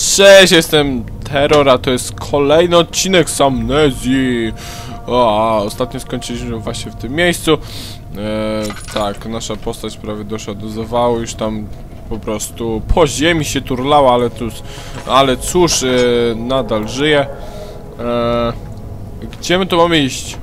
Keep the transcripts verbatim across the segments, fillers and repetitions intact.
Cześć, jestem Terror, a to jest kolejny odcinek z Amnezji. O, a ostatnio skończyliśmy właśnie w tym miejscu. E, tak, nasza postać prawie doszła do zawału, już tam po prostu po ziemi się turlała, ale, tu, ale cóż, e, nadal żyje. E, gdzie my tu mamy iść?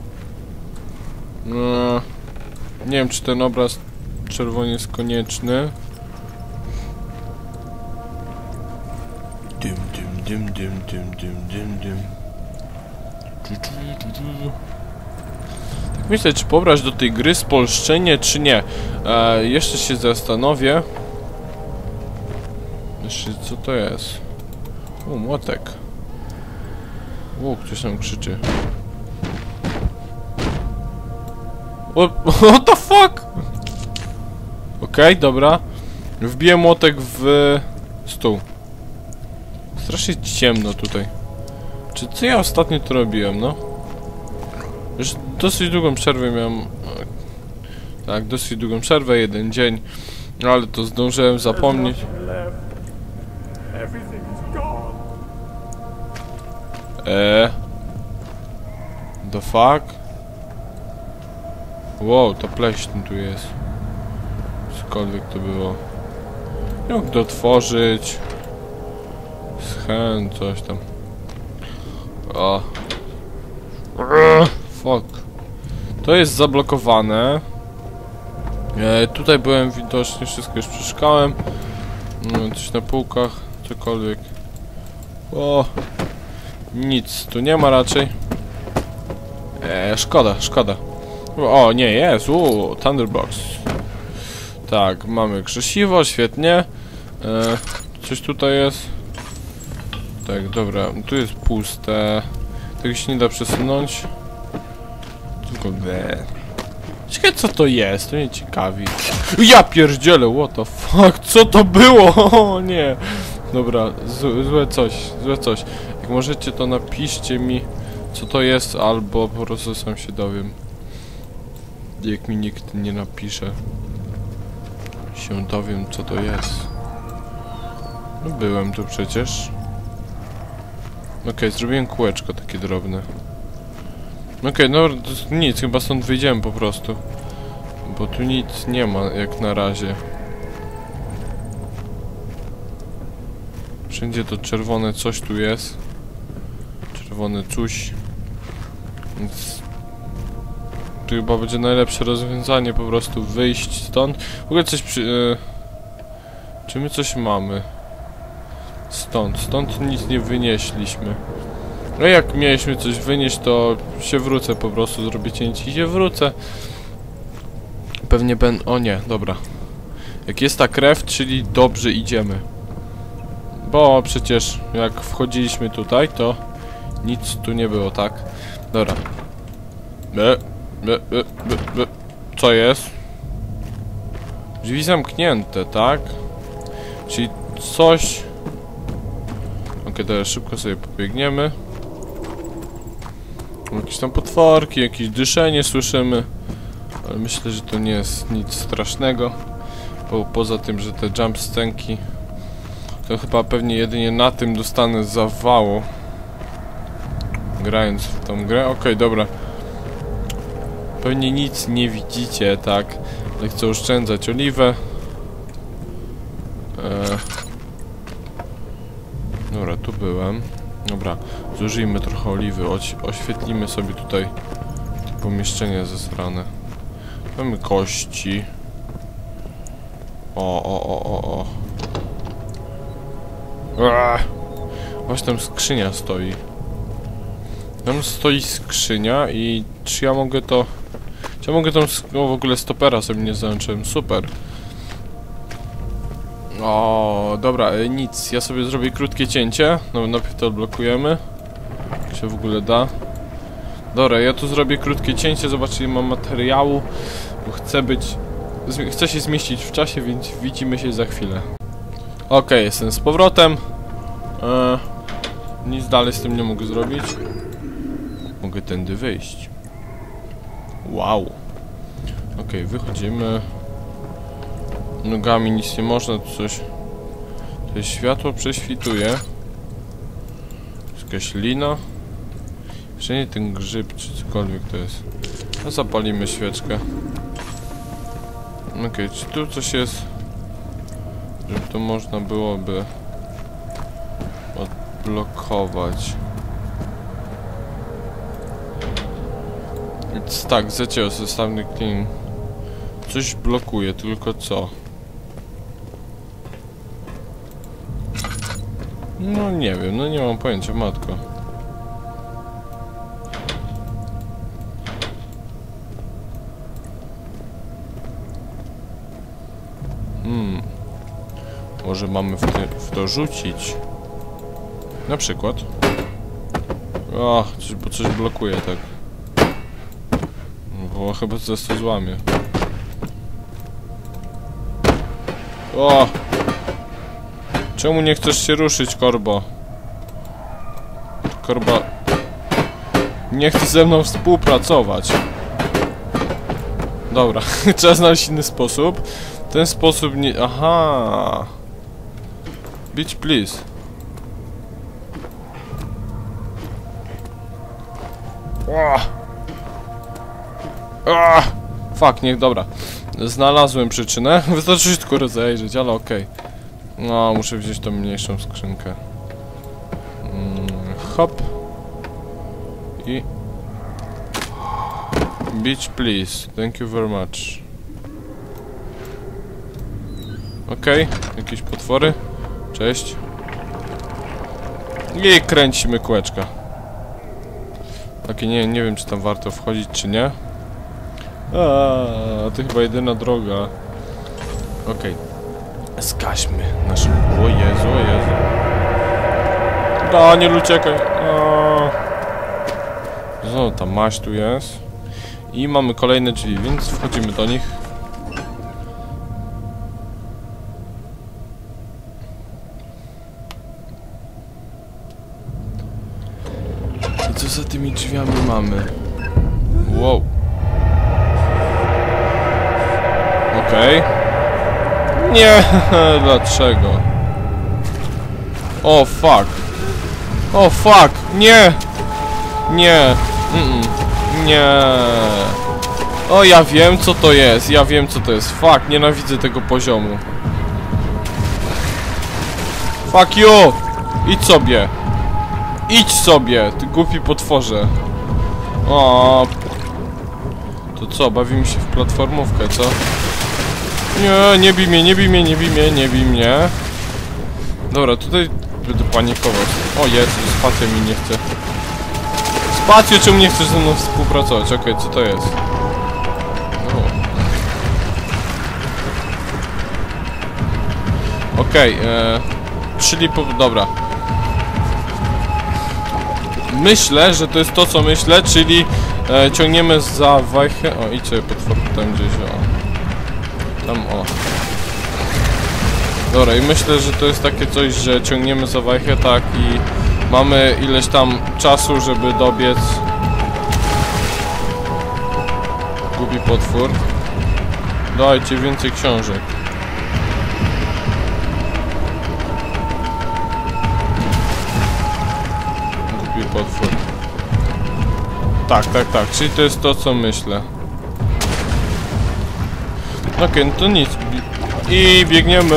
E, nie wiem, czy ten obraz czerwony jest konieczny. Dym, dym, dym, dym, dym, dym, dym, dym. Tak myślę, czy pobrać do tej gry spolszczenie, czy nie. E, jeszcze się zastanowię. Jeszcze, co to jest? O, młotek. O, ktoś tam krzyczy. O, what the fuck? Okej, okay, dobra. Wbiję młotek w stół. Strasznie ciemno tutaj. Czy co ja ostatnio tu robiłem, no? Już dosyć długą przerwę miałem. Tak, dosyć długą przerwę, jeden dzień. Ale to zdążyłem zapomnieć. Eee. The fuck? Wow, ta pleśń tu jest. Cokolwiek to było. Nie mógł to otworzyć. Schęt, coś tam. O. Fuck. To jest zablokowane. E, tutaj byłem widocznie, wszystko już przeszukałem. No, coś na półkach, cokolwiek. O. Nic tu nie ma raczej. E, szkoda, szkoda. O, nie, jest. Uuu, Thunderbox. Tak, mamy krzesiwo, świetnie. E, coś tutaj jest. Tak, dobra, tu jest puste. Tego się nie da przesunąć. Tylko bleh. Ciekawe, co to jest, to mnie ciekawi. Ja pierdzielę, what the fuck, co to było? O nie. Dobra, z złe coś, złe coś. Jak możecie, to napiszcie mi, co to jest, albo po prostu sam się dowiem. Jak mi nikt nie napisze, się dowiem, co to jest. No byłem tu przecież. Okej, okay, zrobiłem kółeczko takie drobne. Okej, okay, no nic, chyba stąd wyjdziemy po prostu. Bo tu nic nie ma, jak na razie. Wszędzie to czerwone coś tu jest. Czerwone coś. Więc to chyba będzie najlepsze rozwiązanie, po prostu wyjść stąd. W ogóle coś przy... Yy, czy my coś mamy? Stąd, stąd nic nie wynieśliśmy. No jak mieliśmy coś wynieść, to się wrócę po prostu, zrobię cięcie i się wrócę. Pewnie będę... O nie, dobra. Jak jest ta krew, czyli dobrze idziemy. Bo przecież jak wchodziliśmy tutaj, to nic tu nie było, tak? Dobra. E, e, e, e, e. Co jest? Drzwi zamknięte, tak? Czyli coś... Okej, teraz szybko sobie pobiegniemy. Jakieś tam potworki, jakieś dyszenie słyszymy. Ale myślę, że to nie jest nic strasznego. Bo poza tym, że te jump scenki, to chyba pewnie jedynie na tym dostanę zawału, grając w tą grę. Okej, dobra. Pewnie nic nie widzicie, tak? Ale chcę oszczędzać oliwę. Eee. Dobra, tu byłem. Dobra, zużyjmy trochę oliwy, Oś oświetlimy sobie tutaj te pomieszczenia zesrane. Mamy kości. O, o, o, o, o. Aaaa! Właśnie tam skrzynia stoi. Tam stoi skrzynia i czy ja mogę to... Czy ja mogę tam... O, w ogóle stopera sobie nie załączyłem, super. O, dobra, e, nic, ja sobie zrobię krótkie cięcie. No, najpierw to odblokujemy. Jak się w ogóle da. Dobra, ja tu zrobię krótkie cięcie, zobaczcie, ile mam materiału. Bo chcę być... Chcę się zmieścić w czasie, więc widzimy się za chwilę. Okej, okay, jestem z powrotem. E, nic dalej z tym nie mogę zrobić. Mogę tędy wyjść. Wow. Okej, okay, wychodzimy. Nogami nic nie można, tu coś... To światło prześwituje. Jakaś lina. Wszędzie ten grzyb, czy cokolwiek to jest. No zapalimy świeczkę. Okej, okay, czy tu coś jest? Żeby to można byłoby odblokować. It's tak, zacięło zestawny clean. Coś blokuje, tylko co? No nie wiem, no nie mam pojęcia, matko. Hmm. Może mamy w, ty, w to rzucić. Na przykład. O, coś, bo coś blokuje tak. Bo chyba zaraz to złamie. O! Czemu nie chcesz się ruszyć, Korbo? Korba... Nie chce ze mną współpracować. Dobra, trzeba znaleźć inny sposób. Ten sposób nie... Aha! Bitch, please. O! O! Fuck, niech, dobra. Znalazłem przyczynę. Wystarczy się tylko rozejrzeć, ale okej. Okay. No, muszę wziąć tą mniejszą skrzynkę. Mm, hop. I... Beach, please. Thank you very much. Okej, okay. Jakieś potwory. Cześć. I kręcimy kółeczka. Okej, nie, nie wiem, czy tam warto wchodzić, czy nie. Aaaa, to chyba jedyna droga. Okej. Okay. Skaźmy naszym... O Jezu, o Jezu. Daniel, uciekaj. Znowu ta maść tu jest. I mamy kolejne drzwi, więc wchodzimy do nich. I co za tymi drzwiami mamy? Wow. Okej. Okay. Nie, dlaczego? O, fuck. O, fuck, nie. Nie. Mm -mm. Nie. O, ja wiem, co to jest. Ja wiem, co to jest. Fuck, nienawidzę tego poziomu. Fuck you. Idź sobie. Idź sobie, ty głupi potworze. O. To co, bawimy się w platformówkę, co? Nie, nie bij mnie, nie bij mnie, nie bij mnie, nie bij mnie. Dobra, tutaj będę panikował. O Jezu, spacja mi nie chce. Spacjo, czemu nie chcesz ze mną współpracować? Okej, okay, co to jest? No. Okej, okay, e, czyli po... dobra. Myślę, że to jest to, co myślę, czyli e, ciągniemy za wajchę. O, idź sobie potwór tam gdzieś, o. Tam, o. Dobra, i myślę, że to jest takie coś, że ciągniemy za wajchę, tak, i mamy ileś tam czasu, żeby dobiec. Głupi potwór. Dajcie więcej książek. Głupi potwór. Tak, tak, tak, czyli to jest to, co myślę. Okej, okay, no to nic. I biegniemy.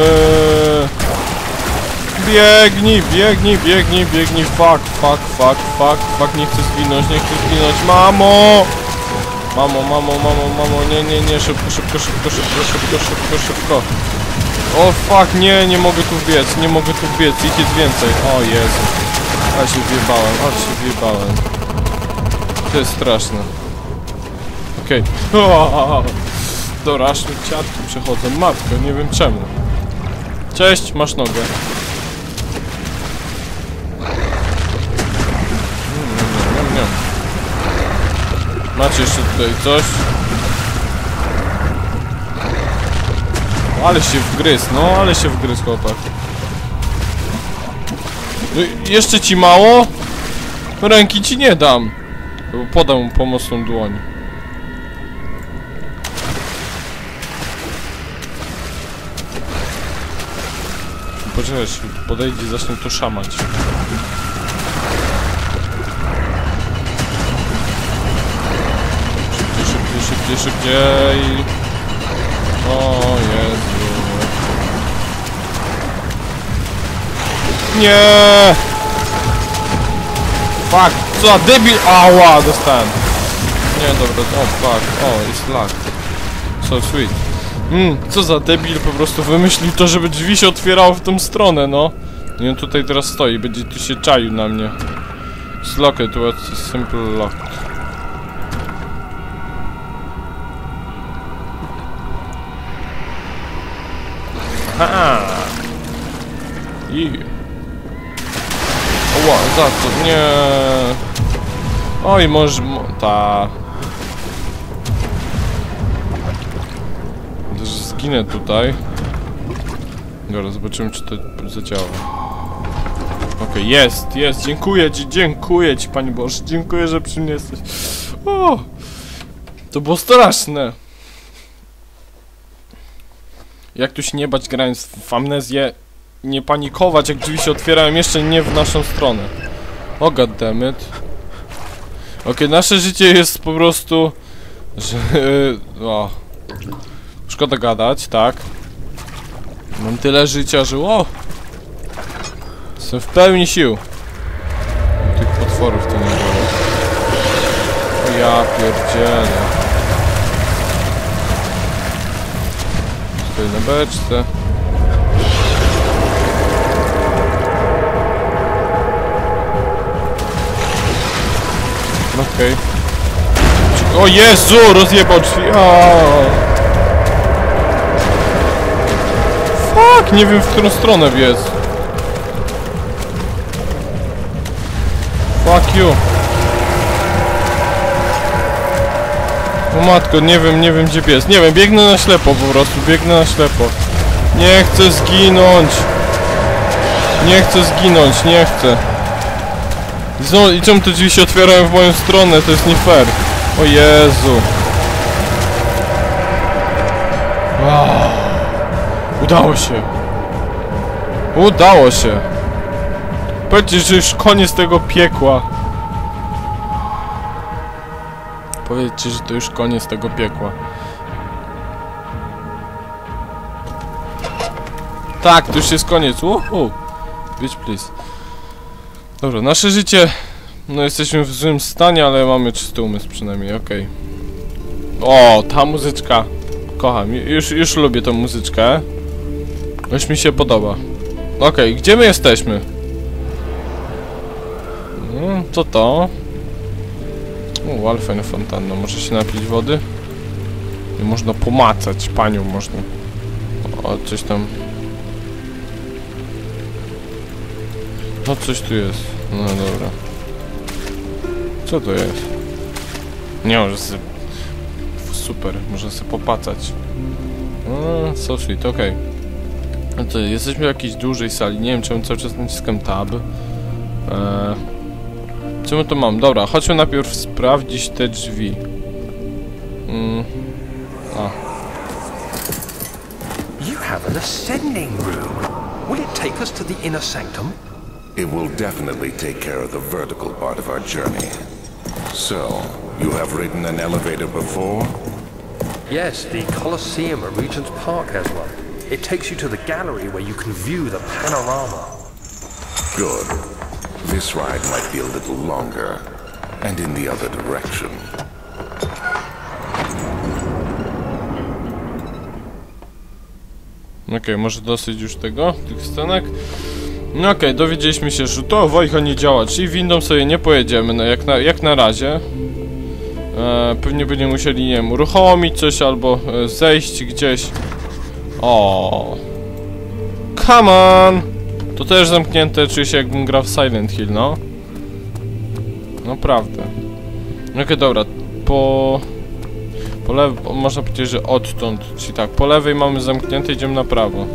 Biegnij, biegnij, biegnij, biegnij. Fuck, fuck, fuck, fuck, fuck. Nie chcę zginąć, nie chcę zginąć. Mamo! Mamo, mamo, mamo, mamo. Nie, nie, nie. Szybko, szybko, szybko, szybko, szybko, szybko, szybko. O fuck, nie, nie mogę tu biec, nie mogę tu biec. Ich jest więcej. O Jezu. A się wjebałem, a się wjebałem. To jest straszne. Okej. Okay. Dobra, aż mi ciarki przechodzą. Matko, nie wiem czemu. Cześć, masz nogę. Nie, nie, nie. Macie jeszcze tutaj coś? Ale się wgryzł, no ale się wgryzł chłopak. No, jeszcze ci mało? Ręki ci nie dam. Podam mu pomocną dłoń. poczekaj, podejdzie i zacznie to szamać. Szybciej, szybciej, szybciej, szybciej. O Jezu. Nie! Fuck, co za debil! Ała, dostałem. Nie, dobra, o fuck, o, jest lag. So sweet. Mm, co za debil po prostu wymyślił to, żeby drzwi się otwierało w tą stronę, no. I on tutaj teraz stoi, będzie tu się czaił na mnie. It's locked, what's simple locked. Haha! I... Oła, za to, nie... Oj, może... Mo ta... Też zginę tutaj. Dobra, zobaczymy, czy to zadziała. Okej, okay, jest, jest, dziękuję ci, dziękuję ci, Pani Boże, dziękuję, że przy mnie jesteś. O! To było straszne. Jak tu się nie bać, grając w amnezję, nie panikować, jak drzwi się otwierają, jeszcze nie w naszą stronę. O, goddammit. Okej, okay, nasze życie jest po prostu... Że... O. Szkoda gadać, tak. Mam tyle życia, że... O! Jestem w pełni sił. Tych potworów to nie było. O ja pierdzielę. Stoi na beczce. Okej. Okay. O Jezu! Rozjebał drzwi! O! Fuck! Nie wiem, w którą stronę biec. Fuck you! O matko, nie wiem, nie wiem gdzie biec. Nie wiem, biegnę na ślepo po prostu, biegnę na ślepo. Nie chcę zginąć! Nie chcę zginąć, nie chcę. Znowu, i czemu te drzwi się otwierają w moją stronę? To jest nie fair. O Jezu. Wow. Udało się. Udało się. Powiedzcie, że już koniec tego piekła. Powiedzcie, że to już koniec tego piekła. Tak, to już jest koniec. Uhu. Bitch, please. Dobra, nasze życie... No jesteśmy w złym stanie, ale mamy czysty umysł przynajmniej, okej. Okay. O, ta muzyczka. Kocham, już, już lubię tą muzyczkę. Już mi się podoba. Okej, okay, gdzie my jesteśmy? No, co to? O, ale fajna fontanna. Może się napić wody? I można pomacać panią, można. O, coś tam... No, coś tu jest. No, dobra. Co to jest? Nie, może sobie... Super, można sobie popacać. No, so sweet, okej. Okay. No to jesteśmy w jakiejś dużej sali. Nie wiem, czemu cały czas naciskam tab. Eee... Co my tu mam? Dobra, chodźmy najpierw sprawdzić te drzwi. Mm. A. You have an ascending room. Will it take us to the inner sanctum? It will definitely take care of the vertical part of our journey. So, you have ridden an elevator before? Yes, the Colosseum at Regent's Park has one. It takes you to the gallery where you can view the panorama. Good. This ride might be a little longer, and in the other direction. Okej, okay, może dosyć już tego, tych scenek. No okej, okay, dowiedzieliśmy się, że to Wojcha nie działa, czyli windą sobie nie pojedziemy, no jak na, jak na razie. E, pewnie będziemy musieli, nie wiem, uruchomić coś albo e, zejść gdzieś. O, come on! To też zamknięte, czuję się jakbym grał w Silent Hill, no. Naprawdę. Okej, okay, dobra, po... Po lewej, można powiedzieć, że odtąd, czyli tak, po lewej mamy zamknięte, idziemy na prawo.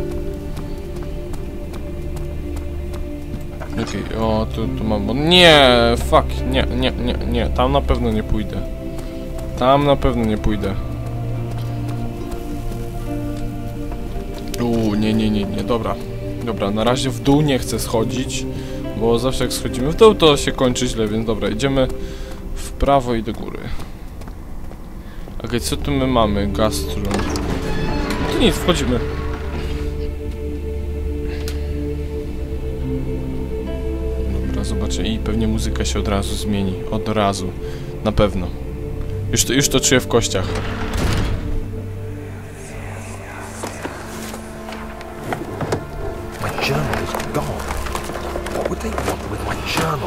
Okej, okay, o, tu, tu mam... Nie, fuck, nie, nie, nie, nie, tam na pewno nie pójdę. Tam na pewno nie pójdę. Uuu, nie, nie, nie, nie, dobra. Dobra, na razie w dół nie chcę schodzić, bo zawsze jak schodzimy w dół, to się kończy źle, więc dobra, idziemy w prawo i do góry. Okej, okay, co tu my mamy? Gastro. No to nic, wchodzimy. Dobra, zobaczę i pewnie muzyka się od razu zmieni. Od razu. Na pewno. Już to, już to czuję w kościach. My journal is gone. What would they want with my journal?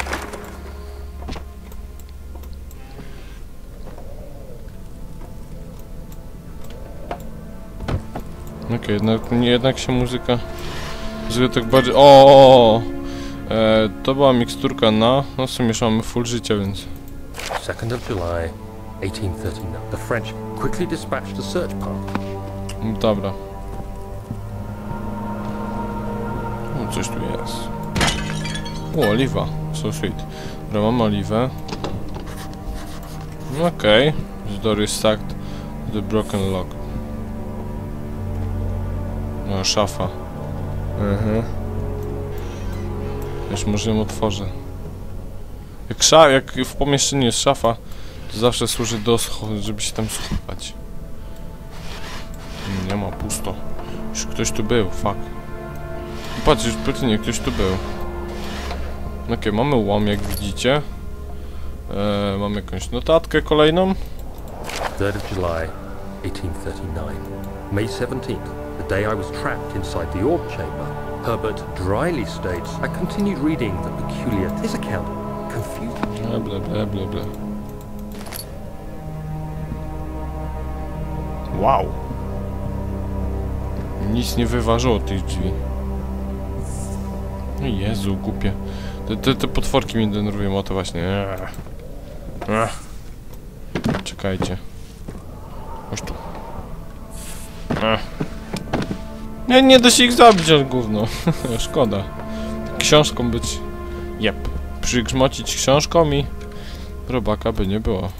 Okej, okay, jednak, nie, jednak się muzyka... Muzyka tak bardziej... O, o, o. E, to była miksturka na... No w sumie mamy full życia, więc... second of July, eighteen thirty-nine. The French quickly dispatched a search party. Dobra. O, coś tu jest. O, oliwa. So sweet. Dobra, mam oliwę. Okej. Okay. The door is stacked. The broken lock. No, szafa. Mhm. Już może ją otworzę. Jak, sza jak w pomieszczeniu jest szafa, to zawsze służy do żeby się tam schować. Nie ma, pusto. Już ktoś tu był, fuck. Patrz, już pytanie, ktoś tu był. Okej, okay, mamy łom, jak widzicie. Eee, mamy jakąś notatkę kolejną. third of July, eighteen thirty-nine. May seventeenth, the day I was trapped inside the orb chamber. Herbert dryly states, I continued reading the peculiar his account. Confused. Bla bla bla bla bla. Wow. Nic nie wyważyło tych drzwi. O Jezu, głupie. Te, te, te potworki mnie denerwują, o to właśnie. Ech. Ech. Czekajcie. Chodź tu. Ech. Nie, nie da się ich zabić, ale gówno. Szkoda. Książką być... Jep. Przygrzmocić książką i... robaka by nie było.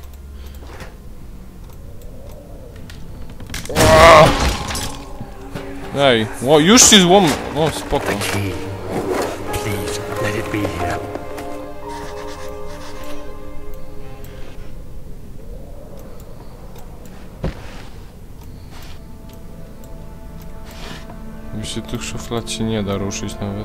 Ej, o, już się złom... O, spoko. Myślę, tych szuflad się nie da ruszyć nawet.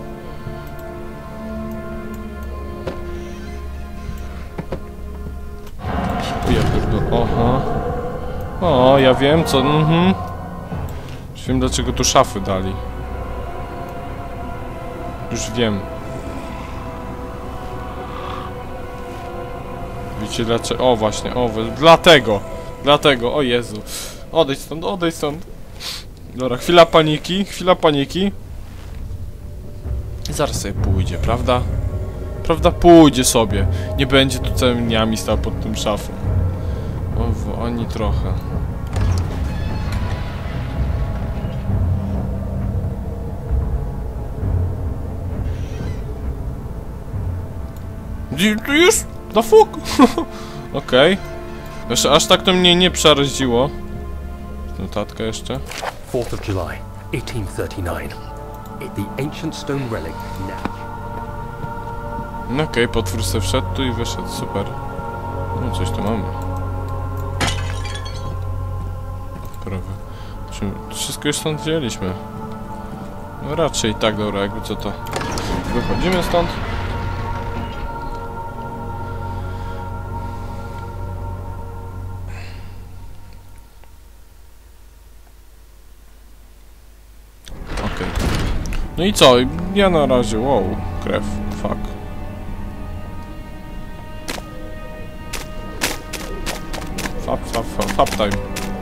Ja pierdolę. Oha. O, ja wiem co... Mhm. Już wiem, dlaczego tu szafy dali. Już wiem. Wiecie dlaczego? O właśnie, o, dlatego. Dlatego, o Jezu. Odejdź stąd, odejdź stąd. Dobra, chwila paniki, chwila paniki. I zaraz sobie pójdzie, prawda? Prawda? Pójdzie sobie. Nie będzie tu całymi dniami stał pod tym szafą. O, ani trochę. Już? Na fuk? Okej. Okay. Aż tak to mnie nie przeraziło. Notatka jeszcze. fourth of July, eighteen thirty-nine. The ancient stone relic now. No okej, okay, potwór se wszedł tu i wyszedł, super. No coś tu mamy. Prawie. Wszystko już stąd wzięliśmy. No raczej tak, dobra, jakby co to... Wychodzimy stąd. Okej. Okay. No i co? Ja na razie, wow, krew, fuck. Fap, fap, fap, fap time.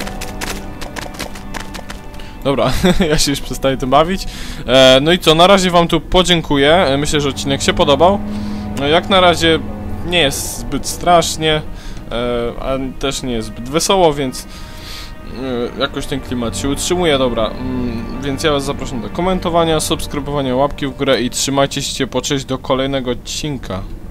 Dobra, ja się już przestaję tym bawić. E, no i co, na razie wam tu podziękuję. E, myślę, że odcinek się podobał. E, jak na razie nie jest zbyt strasznie, e, a też nie jest zbyt wesoło, więc e, jakoś ten klimat się utrzymuje, dobra. Mm, więc ja was zapraszam do komentowania, subskrybowania, łapki w górę i trzymajcie się po cześć do kolejnego odcinka.